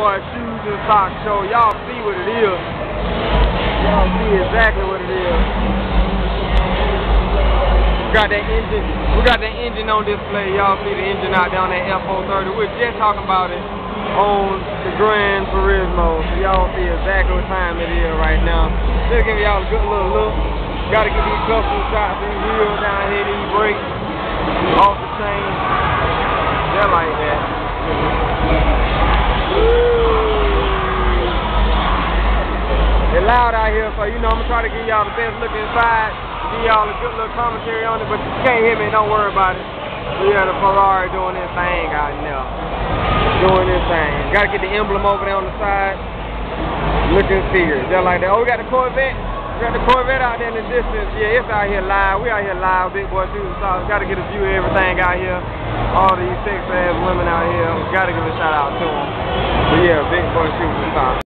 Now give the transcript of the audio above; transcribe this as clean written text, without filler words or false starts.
boy shoes and socks show. Y'all see what it is. Y'all see exactly what it is. We got that engine on display. Y'all see the engine out there on that F430. We're just talking about it on the Gran Turismo. So y'all see exactly what time it is right now. Just give y'all a good little look. Gotta get these custom shots, these wheels down here, these brakes off the chain. They're like that. It's loud out here, so you know I'm gonna try to give y'all the best look inside, give y'all a good little commentary on it, but you can't hear me, don't worry about it. We got a Ferrari doing this thing out there. Doing this thing. Gotta get the emblem over there on the side. Looking serious. They're like that. Oh, we got the Corvette. We got the Corvette out there in the distance. Yeah, it's out here live. We out here live, big boy shoes. So gotta get a view of everything out here. All these sexy ass women out here. Gotta give a shout out to them. But yeah, big boy shoes.